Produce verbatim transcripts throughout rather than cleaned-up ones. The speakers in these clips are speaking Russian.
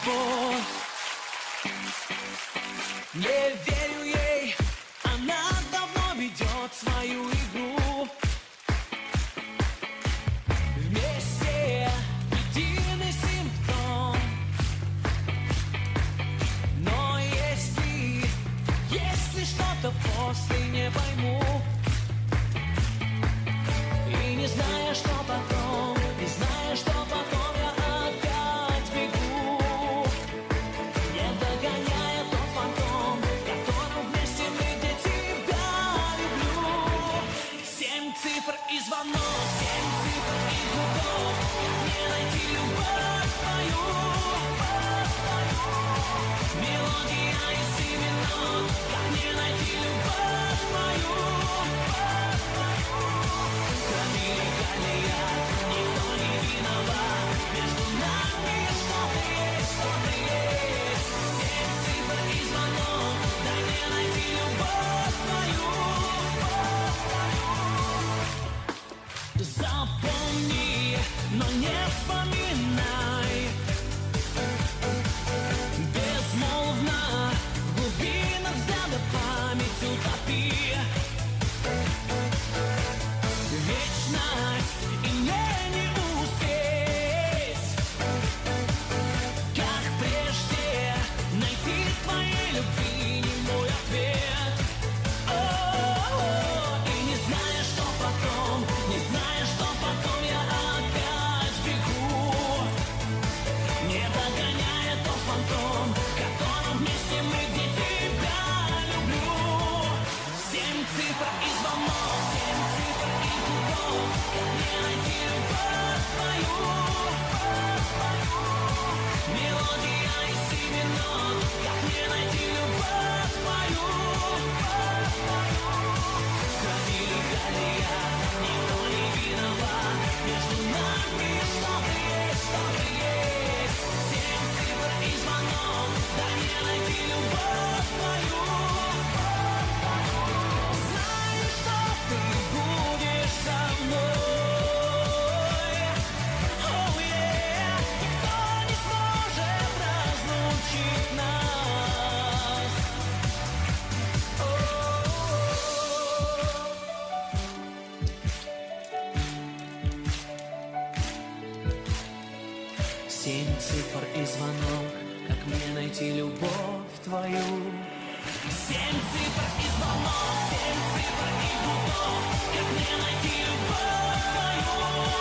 любовь. Не верю ей, она давно ведет свою игру. Вместе единый симптом. Но если, если что-то после не пойму, и не зная, что потом, не зная, что потом, я опять бегу, не догоняя тот фантом, в котором вместе мы, где тебя люблю. Семь цифр и звонок, семь цифр и гудок, не найти любовь твою. Мелодия из семенок, как не найти любовь твою. Кроме легальная, никто не виноват, между нами что-то есть, что-то есть. Семь цифр и звонок, дай мне найти любовь твою. Запомни, но не вспоминай. Безмолвно в глубинах взгляда память утопи. Вечность, и мне не успеть, как прежде, найти в твоей любви немой ответ. О-о-о, и не зная, что потом, не зная, что потом, я опять бегу, не догоняя тот фантом, в котором вместе мы, где тебя люблю. Семь цифр и звонок, семь цифр и гудок, как мне найти любовь твою. Мелодия из семенок, как мне найти любовь твою. Крови легальная, никто не виноват, между нами что-то есть, что-то есть. Семь цифр и звонок, дай мне найти любовь твою. Знаю, что ты будешь со мной. Oh yeah, никто не сможет разлучить нас. Семь цифр и звонок, как мне найти любовь твою. Семь цифр и звонок, семь цифр и гудок, как мне найти любовь твою.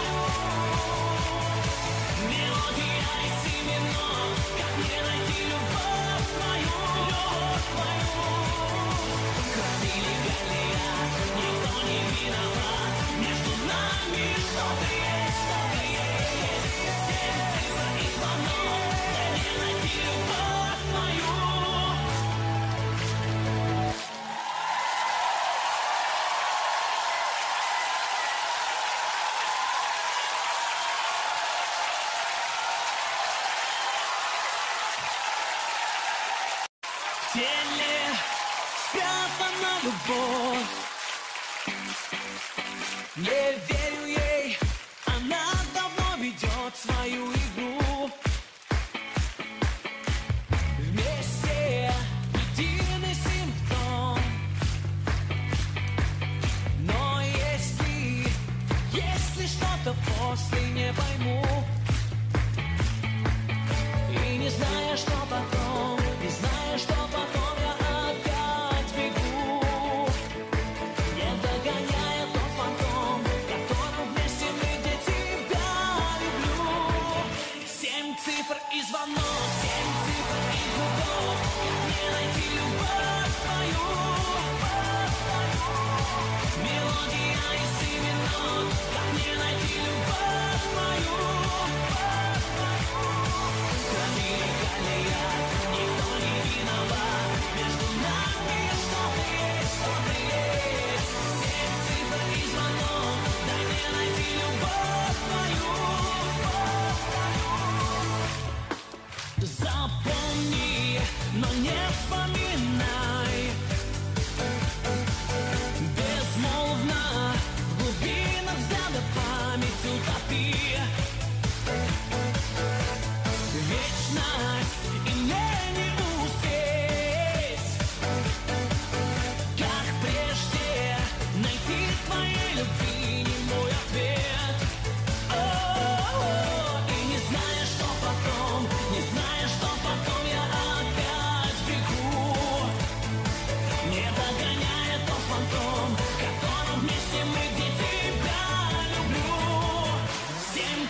Мелодия из семенок, как мне найти любовь твою. Любовь твою. Крови легальная, никто не виноват, между нами что-то есть, что-то есть. Семь цифр и звонок, дай мне найти любовь твою. В теле спрятана любовь. Не верю ей, она давно ведет свою игру. Вместе единый симптом. Но если, если что-то после не пойму, и не зная, что потом, не зная, что потом, я опять бегу, не догоняя тот фантом, в котором вместе мы, где тебя люблю. Семь цифр и звонок, семь цифр и гудок, как мне найти любовь твою. Мелодия из семенок, как мне найти любовь твою. Крови легальная, никто не виноват,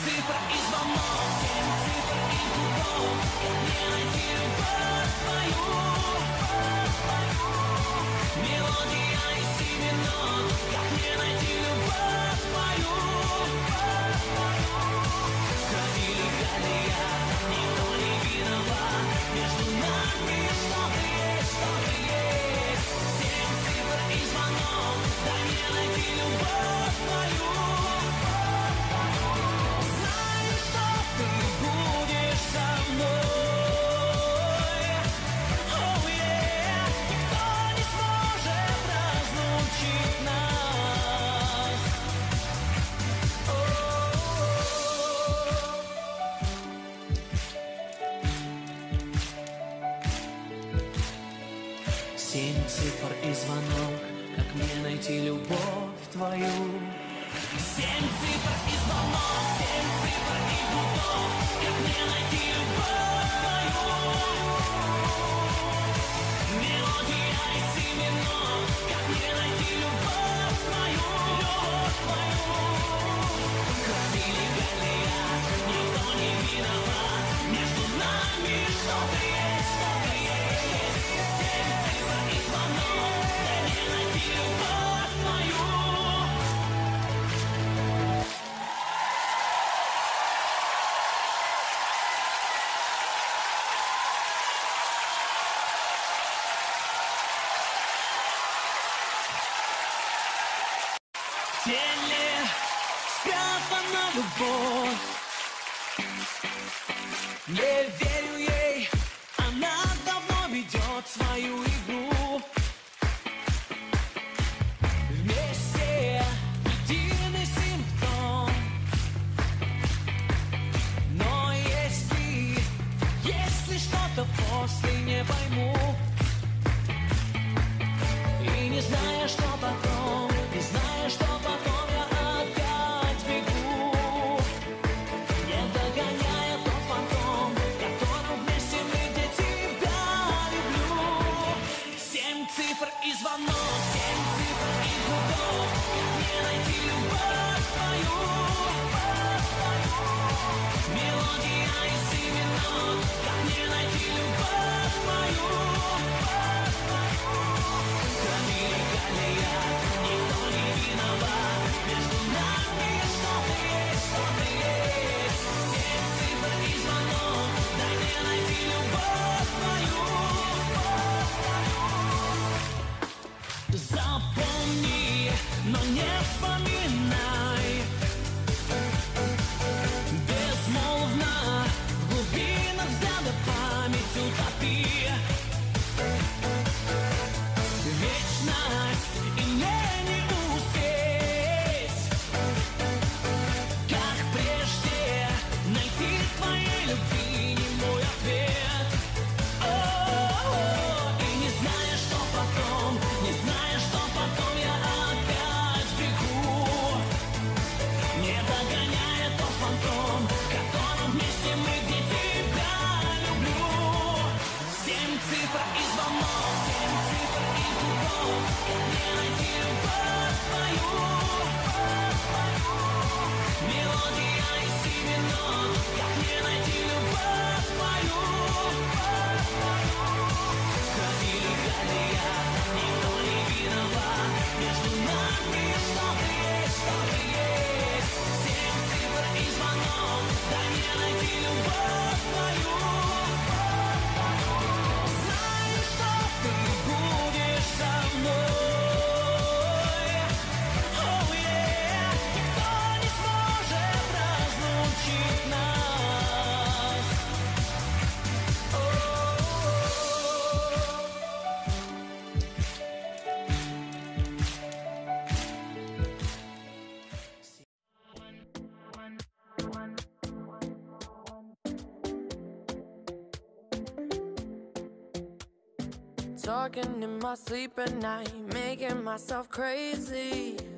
цифр и звонок, семь цифр и гудок. Как мне найти любовь твою? Мелодия из семи нот. Как мне найти любовь твою? Крови легали я, никто не виноват. Между нами что-то есть, что-то есть. Семь цифр и звонок. Дай мне найти любовь твою. Знаю, что ты будешь со мной. Oh yeah. Никто не сможет разлучить нас. Семь цифр и звонок. Как мне найти любовь твою? Семь цифр и звонок, семь цифр и гудок. Как мне найти любовь твою? Мелодия из семи нот. Как мне найти любовь твою? Любовь твою. Крови легальят, никто не виноват. Между нами что-то есть, что-то есть. Семь цифр и звонок. Дай мне найти любовь твою. В теле спрятана любовь. Не верю ей, она давно ведет свою игру. Вместе единый симптом. Но если, если что-то после не пойму, и не зная, что потом, не зная, что потом, я опять бегу, не догоняя тот фантом, в котором вместе мы, где тебя люблю. Семь цифр и звонок, семь цифр и гудок. Как мне найти любовь твою? Мелодия из семи нот. Как мне найти любовь твою? Крови легальят, никто не виноват. Между нами что-то есть, что-то есть. Семь цифр и звонок. Дай мне найти любовь твою. Запомни, но не вспоминай. Безмолвно в глубинах взгляда память утопи. Вечность и мне не успеть, как прежде, найти твоей любви не мой ответ. О-о-о. И не зная, что потом, не зная, что потом, я опять бегу, не догоняя тот фантом, в котором вместе мы, где тебя люблю. Семь цифр и звонок, семь цифр и гудок. Как мне найти любовь твою? Мелодия из семи нот. Как мне найти любовь твою? Крови легальят, никто не виноват. Между нами что-то есть, что-то есть. Семь цифр и звонок. Дай мне найти любовь твою. Знаю, что ты будешь со мной. Oh yeah. Никто не сможет разлучить нас. Talking in my sleep at night, making myself crazy.